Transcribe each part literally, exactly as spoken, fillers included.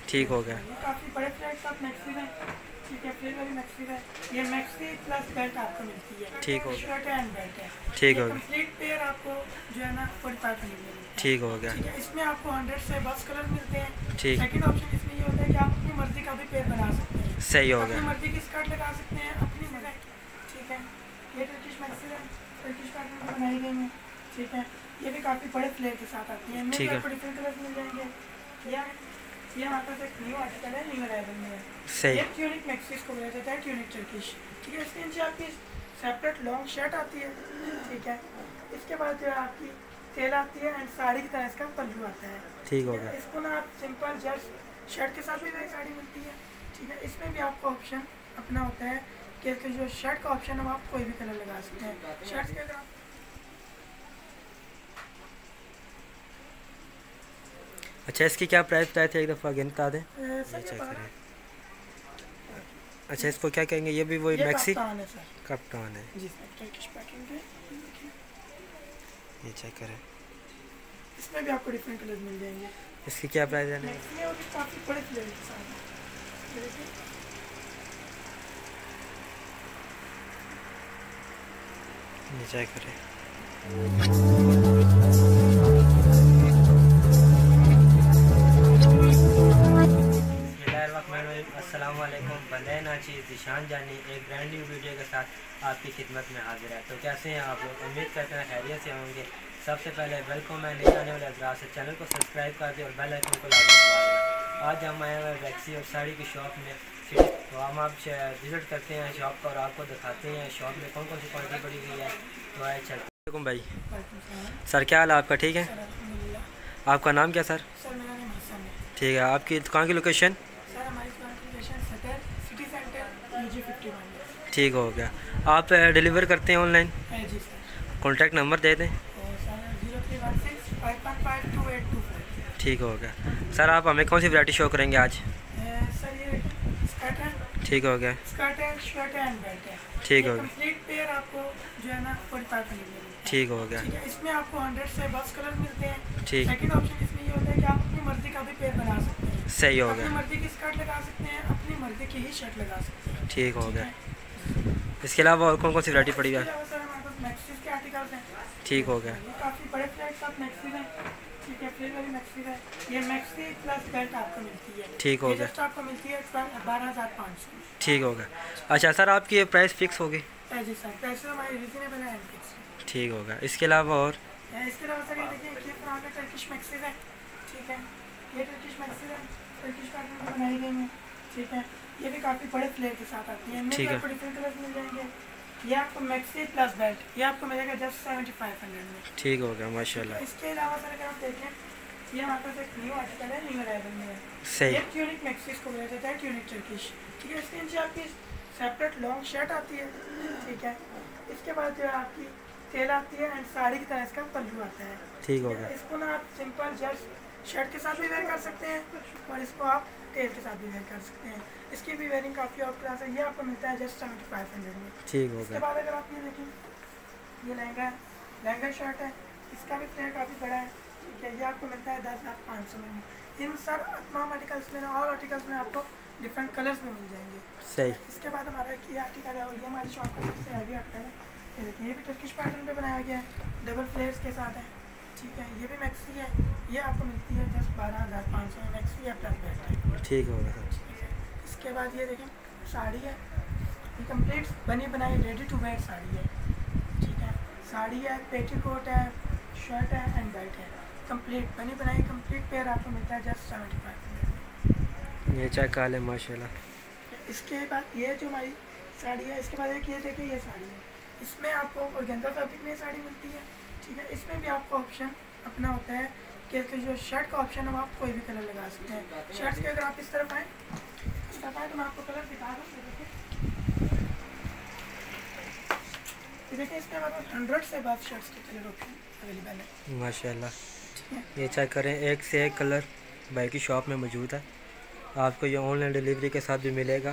ठीक हो गया। काफ़ी बड़े फ्लेट का मैक्सी है, ठीक है, फ्लेट वाली मैक्सी है। ये मैक्सी प्लस बेल्ट आपको मिलती है। ठीक हो गया। शर्ट एंड बेल्ट है। ठीक हो गया। कंप्लीट पेयर आपको जो है ना फोर्टी फाइव हंड्रेड में मिलता है। ठीक हो गया। ठीक है, इसमें आपको हंड्रेड से बस कलर मिलते हैं। ठीक। सेकंड ऑप्शन इसमें ये होता है कि आप अपनी मर्जी का भी पेयर बना सकते हैं। सही हो गया। अपनी मर्जी की स्कर्ट लगा सकते हैं, अपनी मर्जी, ठीक है। ये टर्किश मैक्सी है, टर्किश पैटर्न में बनाई गई है, ठीक है। ये भी काफ़ी बड़े फ्लेयर के साथ आती है। इनमें भी आपको डिफरेंट कलर्स मिल जाएंगे। या ये हमारे पास एक न्यू आर्टिकल है, न्यू अराइवल में है। सही। ये ट्यूनिक मैक्सी को बोला जाता है, ट्यूनिक टर्किश, ठीक है। इसके नीचे आपकी सेपरेट लॉन्ग शर्ट आती है, ठीक है। इसके बाद जो है आपकी तेल आती है एंड साड़ी की तरह इसका पल्लू आता है। ठीक हो गया। इसको ना आप सिंपल जस्ट शर्ट के साथ भी नई साड़ी मिलती है, ठीक है। इसमें भी आपको ऑप्शन अपना होता है कि इसके जो शर्ट का ऑप्शन है वो आप कोई भी कलर लगा सकते हैं। शर्ट के अगर आप अच्छा, इसकी क्या प्राइस बताए थे, एक दफ़ा अगेन बता दें। चेक करें। अच्छा, इसको क्या कहेंगे? ये भी वही मैक्सी कप्तान है सर। कप्तान है जी सर, टर्किश पैटर्न के। ये चेक करें। इसमें भी आपको डिफरेंट कलर मिल जाएंगे। इसकी क्या प्राइस है? मैक्सी और काफ़ी बड़े फ्लेवर के साथ है। ये चेक करें। अस्सलाम वालेकुम, बंदे नाची ज़ीशान जानी एक ब्रांड न्यू वीडियो के साथ आपकी खिदमत में हाजिर है। तो कैसे हैं आप लोग? उम्मीद करते हैं खैरियत से होंगे। सबसे पहले वेलकम है नए आने वाले हज़रात से, चैनल को सब्सक्राइब कर दें और बेल आइकन को लाजमी दबा दें। आज हम आए हुए वैक्सी और साड़ी की शॉप में, तो हम आप विज़िट करते हैं शॉप का और आपको दिखाते हैं शॉप में कौन कौन सी क्वालिटी पड़ी हुई है। तो आए चलते हैं। भाई सर, क्या हाल है आपका? ठीक है। आपका नाम क्या सर? सर मेरा नाम हसन है। ठीक है। आपकी दुकान की लोकेशन? सर हमारी दुकान की location Saddar city centre UG fifty one है। ठीक हो गया। आप डिलीवर करते हैं ऑनलाइन? जी सर। कॉन्टैक्ट नंबर दे दें। Sir zero three one six five one five two eight two five. ठीक हो गया। सर आप हमें कौन सी वैरायटी शो करेंगे आज? सर ये स्कर्ट है। ठीक हो गया। स्कर्ट है, शर्ट है एंड बेल्ट है। ठीक हो गया। कंप्लीट पेयर आपको जो है ना फोर्टी फाइव हंड्रेड में मिलता है। ठीक हो गया। ठीक है, इसमें आपको हंड्रेड से बस कलर मिलते हैं। ठीक। सेकंड ऑप्शन इसमें ये होता है कि आप अपनी मर्जी का भी पेयर बना सकते हैं। सही हो गया। अपनी मर्जी की स्कर्ट लगा सकते हैं, अपनी मर्जी की ही शर्ट लगा सकते हैं। ठीक हो गया। इसके अलावा और कौन कौन सी वैरायटी पड़ी है? सर हमारे पास मैक्सीज के आर्टिकल्स हैं। ठीक हो गया। काफ़ी बड़े फ्लेट का मैक्सी है, ठीक है। फ्लेट वाली मैक्सी है। ये मैक्सी प्लस बेल्ट आपको मिलती है। ठीक हो गया। आपको मिलती है बारह हज़ार पाँच सौ। ठीक हो गया। अच्छा सर, आपकी प्राइस फिक्स होगी? जी सर, पैसे हमारे रीजनेबल है, फिक्स। ठीक होगा। इसके अलावा और? इसके अलावा सर ये देखिए कि फ्रॉक टर्किश मैक्सी है, ठीक है। ये टर्किश मैक्सी है, टर्किश पैटर्न में बनाई गई है, ठीक है। ये भी काफ़ी बड़े फ्लेयर के साथ आती है। इनमें भी आपको डिफरेंट कलर्स मिल जाएंगे। ये आपको मैक्सी प्लस बेल्ट ये आपको मिलेगा जस्ट सेवेंटी फाइव हंड्रेड में। ठीक हो गया माशाल्लाह। इसके अलावा सर अगर आप देखें, ये हमारे पास एक न्यू आर्टिकल है, न्यू अराइवल में है। सही। ये ट्यूनिक मैक्सी को बोला जाता है, ट्यूनिक टर्किश, ठीक है। इसके नीचे आपकी सेपरेट लॉन्ग शर्ट आती है, ठीक है। इसके बाद जो है आपकी तेल आती है एंड साड़ी की तरह इसका पल्लू आता है। ठीक हो गया। इसको ना आप सिंपल जस्ट शर्ट के साथ भी वेयर कर सकते हैं और इसको आप तेल के साथ भी वेयर कर सकते हैं। इसकी भी वेयरिंग काफ़ी ऑफ क्लास है। ये आपको मिलता है जस्ट सेवेंटी फाइव हंड्रेड में। ठीक हो इसके गया। बाद अगर आप ये देखें, ये लहंगा लहंगा शर्ट है, इसका भी फ्लेयर काफ़ी बड़ा है, ठीक है। ये आपको मिलता है दस हज़ार पाँच सौ में। इन सर तमाम आर्टिकल्स में और आर्टिकल्स में आपको डिफरेंट कलर्स में मिल जाएंगे। सही। इसके बाद हमारा एक ये आर्टिकल है और ये हमारी शॉप का सबसे हैवी आर्टिकल है। ये देखिए, ये भी टर्किश पैटर्न पे बनाया गया है, डबल फ्लेयर्स के साथ है, ठीक है। ये भी मैक्सी है, ये आपको मिलती है जस्ट बारह हज़ार पाँच सौ में। मैक्सी है प्लस बेल्ट है। ठीक हो गया। इसके बाद ये देखें साड़ी है, ये कंप्लीट बनी बनाई रेडी टू वेयर साड़ी है, ठीक है। साड़ी है, पेटीकोट है, शर्ट है एंड बेल्ट है। कंप्लीट बनी बनाई कंप्लीट पेयर आपको मिलता है जस्ट सेवेंटी फाइव हंड्रेड। ये चेक कर ले माशाल्लाह। इसके बाद ये जो हमारी साड़ी है, इसके बाद एक ये देखिए ये साड़ी है, इसमें आपको ऑर्गेन्जा फैब्रिक में साड़ी मिलती है, ठीक है। इसमें भी आपको ऑप्शन अपना होता है कि इसके जो शर्ट का ऑप्शन है वो आप कोई भी कलर लगा सकते हैं। शर्ट्स के अगर आप इस तरफ आएँ इस तरफ आएँ तो मैं आपको कलर दिखा दूँ। देखिए इसमें हमारे पास हंड्रेड से बाद शर्ट्स के कलर ऑप्शन अवेलेबल है माशाल्लाह। ये चेक करें, एक से एक कलर भाई की शॉप में मौजूद है। आपको ये ऑनलाइन डिलीवरी के साथ भी मिलेगा।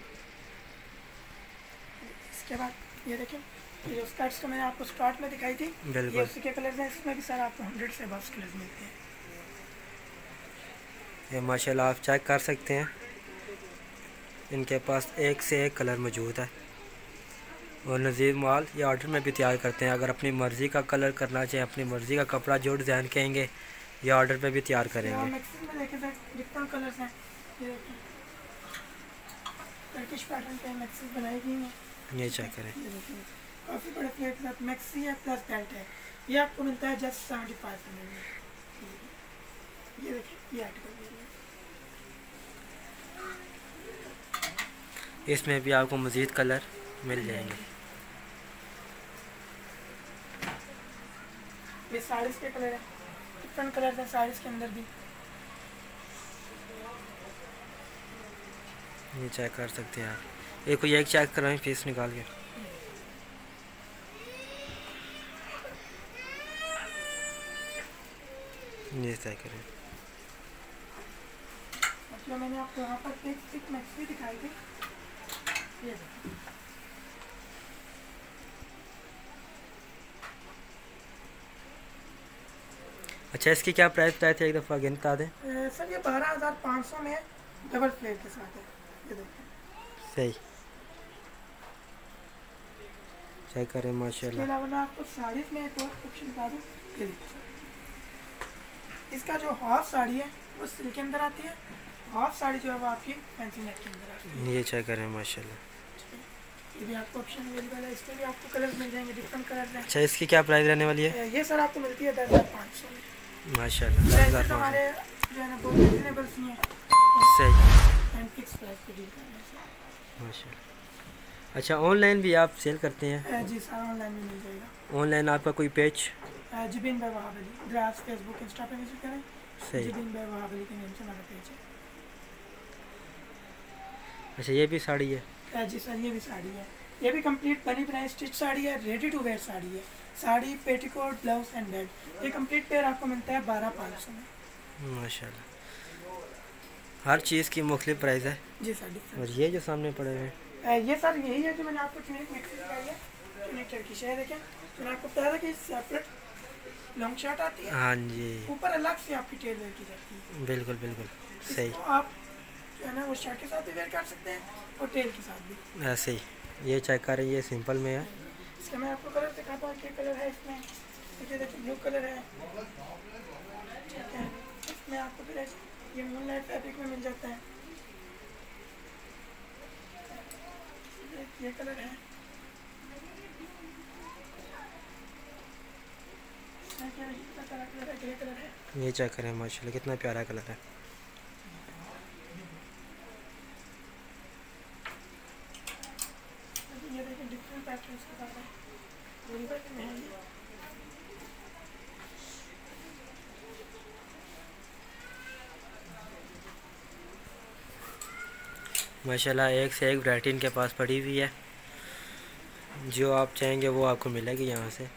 इसके बाद ये देखें, ये जो स्कर्ट्स तो मैंने आपको स्टार्ट में दिखाई थी, ये उसी के कलर्स हैं। इसमें भी सर आपको हंड्रेड से बस कलर्स मिलते हैं। ये माशाल्लाह आप चेक कर सकते हैं, इनके पास एक से एक कलर मौजूद है और नज़ीर माल ये ऑर्डर में भी तैयार करते हैं। अगर अपनी मर्ज़ी का कलर करना चाहें, अपनी मर्ज़ी का कपड़ा जो डिज़ाइन कहेंगे ये ऑर्डर पे भी तैयार करेंगे। ये चेक करें, काफ़ी बड़े प्लेट के साथ मैक्सी है प्लस बेल्ट है। ये आपको मिलता है जस्ट सेवेंटी फाइव में। ये देखिए, ये आर्टिकल इसमें भी आपको मज़ीद कलर मिल जाएंगे। ये साड़ीज़ के कलर है, डिफरेंट कलर है साड़ीज़ के अंदर भी। ये चेक कर सकते हैं आप। एक कोई एक चेक कराएं फीस निकाल के। ये चेक करें, मतलब मैंने आपको यहाँ पर एक सिक मैक्सी दिखाई थी। ये अच्छा इसकी क्या प्राइस बताए थे, एक दफ़ा अगेन बता दें। ए, सर ये बारह हज़ार पाँच सौ में डबल प्लेट के साथ है। ये देखिए सही चेक करें माशाल्लाह। इसके अलावा मैं आपको साड़ीज़ में एक और ऑप्शन बता दूँ। ये देखिए, इसका जो हाफ साड़ी है वो सिल्क के अंदर आती है, हाफ साड़ी जो है वो आपकी फैंसी नेट के अंदर आती है। ये चेक करें माशाल्लाह। ये भी आपको ऑप्शन अवेलेबल है, इसमें भी आपको कलर मिल जाएंगे, डिफरेंट कलर हैं। अच्छा इसकी क्या प्राइस रहने वाली है? ये सर आपको मिलती है दस हज़ार पाँच सौ में माशाल्लाह। दस हज़ार पाँच हमारे जो है ना बहुत रिजनेबल सी हैं, सही एंड फिक्स प्राइस पे डील कर रहे हैं माशाल्लाह। अच्छा ऑनलाइन भी आप सेल करते हैं? सर। जी सर ऑनलाइन भी मिल जाएगा। ऑनलाइन आपका कोई पेज? जिबिन बाय वहाब अली, ग्रास फेसबुक इंस्टा पे विजिट करें। सही। जिबिन बाय वहाब अली के नाम से हमारा पेज है। अच्छा ये भी साड़ी है? जी सर ये भी साड़ी है, ये भी कंप्लीट बनी बनाई स्टिच साड़ी है, रेडी टू वेयर साड़ी है। Sari, petticoat, blouse and belt, ये कंप्लीट पेयर आपको मिलता है बारह पाँच सौ में। माशाल्लाह। हर चीज़ की मुख्तलिफ प्राइस है। जी सर डिफरेंट। और ये जो सामने पड़े हुए हैं ये सर यही है जो मैंने आपको चुनिक मिक्सी दिखाई है, चुनिक टर्किश है। देखें तो मैंने आपको बताया था कि सेपरेट लॉन्ग शर्ट आती है, हाँ जी, ऊपर अलग से आपकी टेल वेयर की जाती है। बिल्कुल बिल्कुल सही। इसको आप जो है ना वो शर्ट के साथ भी वेयर कर सकते हैं और टेल के साथ भी। ऐसे ही ये चेक करें, ये सिंपल में है। इसका मैं आपको कलर दिखाता हूँ, क्या कलर है इसमें। देखिए देखिए ब्लू कलर है, ठीक है। इसमें आपको फिर ये मूनलाइट फैब्रिक में मिल जाता है, ये कलर है। कलर है ग्रे कलर है। ये चेक करें माशाल्लाह कितना प्यारा कलर है। ये देखिए डिफरेंट पैटर्न्स के साथ है, वेलवेट में है ये। माशाल्लाह एक से एक वैरायटी इनके पास पड़ी हुई है, जो आप चाहेंगे वो आपको मिलेगी यहाँ से।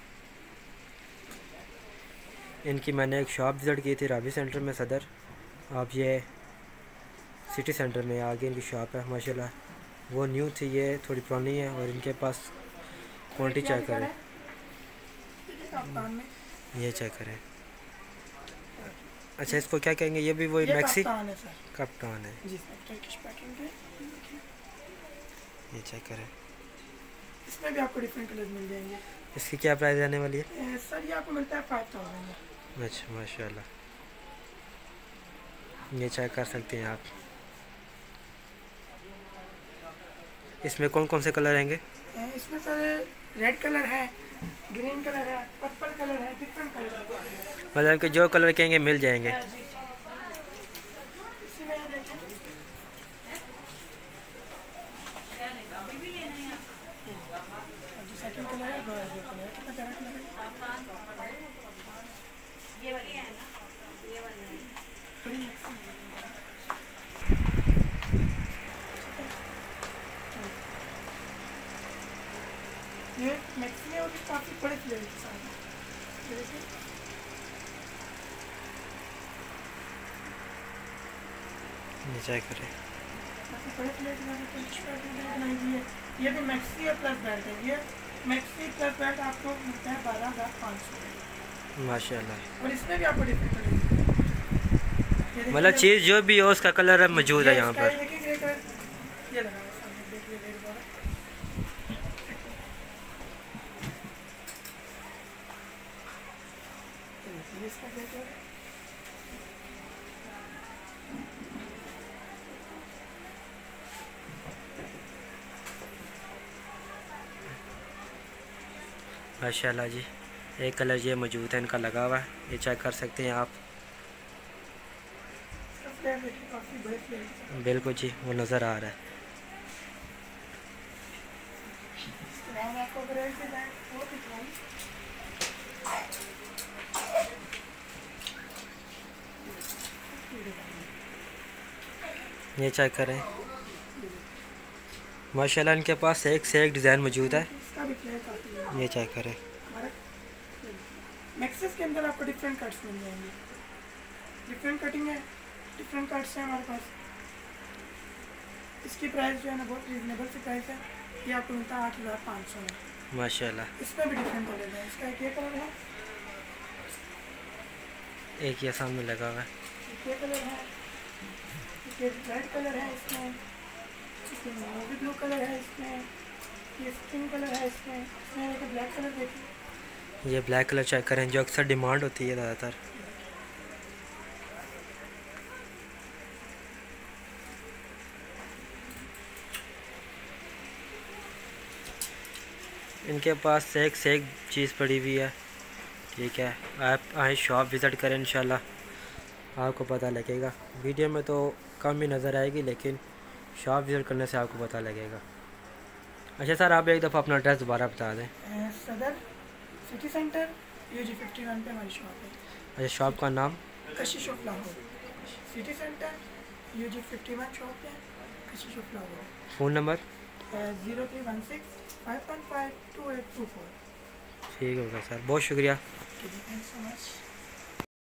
इनकी मैंने एक शॉप विज़िट की थी रावी सेंटर में सदर, आप ये सिटी सेंटर में आगे इनकी शॉप है। माशाल्लाह वो न्यू थी, ये थोड़ी पुरानी है। और इनके पास क्वांटिटी चेक करें, ये चेक करें। अच्छा इसको क्या कहेंगे? ये भी वही मैक्सी कप्तान है जी सर, टर्किश पैटर्न के। ये चेक करें, इसमें भी आपको डिफरेंट कलर मिल जाएंगे। इसकी क्या प्राइस रहने वाली है? ए, सर ये आपको मिलता है फाइव थाउजेंड में। अच्छा माशाल्लाह, ये चेक कर सकते हैं आप। इसमें कौन कौन से कलर रहेंगे? इसमें सर रेड कलर है, ग्रीन कलर है, पर्पल कलर है, डिफरेंट कलर है। मतलब कि जो कलर कहेंगे मिल जाएंगे। सेकंड कलर है, कितना प्यारा कलर है। ये वाली है ना, ये वाली है। ये मैक्सी है और काफ़ी बड़े फ्लेवर के साथ है। ये चेक करें, काफ़ी बड़े फ्लेवर के साथ बनाई हुई है। ये भी मैक्सी है प्लस बेल्ट है। ये मैक्सी प्लस बेल्ट आपको मिलता है बारह हज़ार पाँच सौ माशाल्लाह। और इसमें भी आपको डिफरेंट कलर। मतलब चीज़ जो भी हो उसका कलर मौजूद है यहाँ पर। देखिए ग्रे कलर ये लगा है सामने, देखिए रेड वाला। ये इसका ग्रे कलर है। माशाल्लाह जी, एक कलर ये मौजूद है इनका लगा हुआ है, ये चेक कर सकते हैं आप। बिल्कुल जी, वो नज़र आ रहा है। ये चेक करें, माशाल्लाह इनके पास एक से एक डिज़ाइन मौजूद है। ये चेक करें, मैक्सेस के अंदर आपको डिफरेंट कट्स मिल जाएंगे, डिफरेंट कटिंग है, डिफरेंट कट्स हैं हमारे पास। इसकी प्राइस जो है ना बहुत रीजनेबल सी प्राइस है, ये आपको मिलता है आठ हज़ार पाँच सौ में माशाल्लाह। इसमें भी डिफरेंट कलर है, इसका एक ये कलर है, एक ये सामने लगा हुआ है, एक ये कलर है, एक रेड कलर है इसमें, नेवी ब्लू कलर है इसमें, ये स्किन कलर है इसमें, इसमें एक ब्लैक कलर देखिए। ये ब्लैक कलर चेक करें जो अक्सर डिमांड होती है ज़्यादातर। इनके पास एक से एक चीज़ पड़ी हुई है, ठीक है। आप आए शॉप विज़िट करें, इंशाल्लाह आपको पता लगेगा। वीडियो में तो कम ही नज़र आएगी, लेकिन शॉप विज़िट करने से आपको पता लगेगा। अच्छा सर, आप एक दफ़ा अपना एड्रेस दोबारा बता दें। Saddar city centre UG fifty one पे हमारी शॉप है। अच्छा, शॉप का नाम? Kashish of Lahore. City centre UG fifty one shop है, Kashish of Lahore. Phone number? Zero three one six five one five two eight two four. ठीक होगा सर, बहुत शुक्रिया। Thank you so much.